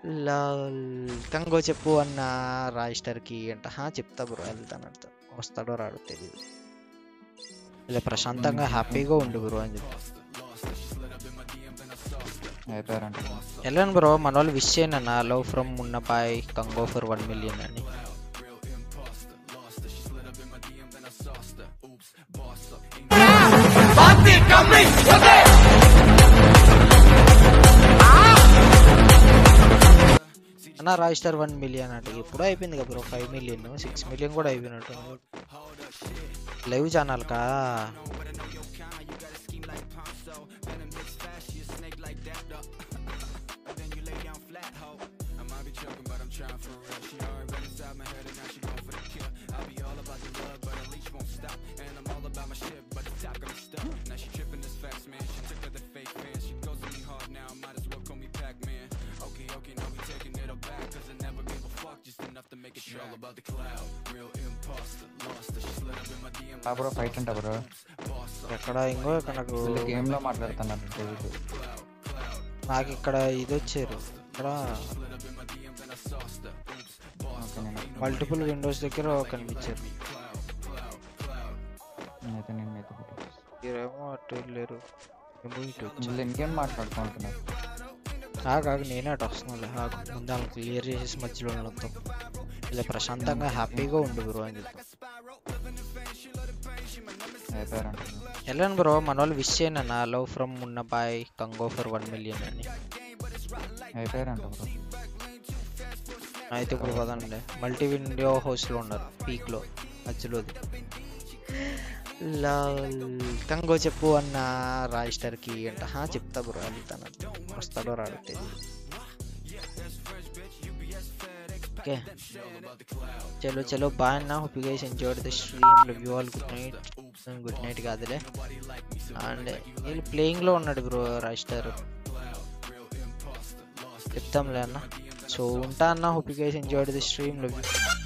Lal Congo చెప్పు అన్న రాజిస్టర్కి అంట చెప్తా బ్రో వెళ్తానంట వస్తాడో రాడో తెలీదు ఇలా ప్రశాంతంగా హ్యాపీగా ఉండు బ్రో అని చెప్పి వెళ్ళాను బ్రో మన వాళ్ళు విష్ చేయను అన్న లవ్ ఫ్రమ్ మున్నపాయ్ కంగో ఫర్ 1 million అని అన్న రాజిస్టర్ 1 million అంటే ఇప్పుడు అయిపోయింది కదా బ్రో 5 million 6 million కూడా అయిపోయినట్టు లైవ్ ఛానల్ కా బ్రో ఫైట్ అంట బ్రో ఎక్కడ ఇంకో ఇక్కడ నాకు గేమ్ లో మాట్లాడుతున్నారు నాకు ఇక్కడ ఇది వచ్చారు ఇక్కడ మల్టిపుల్ విండోస్ దగ్గర కనిపించారు మీరేమో అటు లేరు ఇంకేం మాట్లాడుకుంటున్నారు కాదు నేనే అటు వస్తున్నాను ముందు వాళ్ళని క్లియర్ చేసేసి మధ్యలో మొత్తం ఇలా ప్రశాంతంగా హ్యాపీగా ఉండు బ్రో అని చెప్పి వెళ్ళాను బ్రో మన వాళ్ళు విష్ చేయను అన్న లవ్ ఫ్రమ్ మున్నపాయ్ కంగో ఫర్ 1 million అని అయిపోయారంట బ్రో అయితే ఇప్పుడు పదండి మల్టీ విండో హౌస్లో ఉన్నారు పీక్లో మధ్యలోది కంగో చెప్పు అన్న రాజిస్టర్కి అంట చెప్తా బ్రో వెళ్తానంట వస్తాడో రాడో తెలియదు ఓకే చలో చలో బాయ్ అన్న hope you guys enjoyed the stream love you all good night కాదులే అండ్ వీళ్ళు ప్లేయింగ్లో ఉన్నాడు బ్రో రాజిస్టర్ చెప్తాంలే అన్న సో ఉంటా అన్న hope you guys enjoyed the stream love you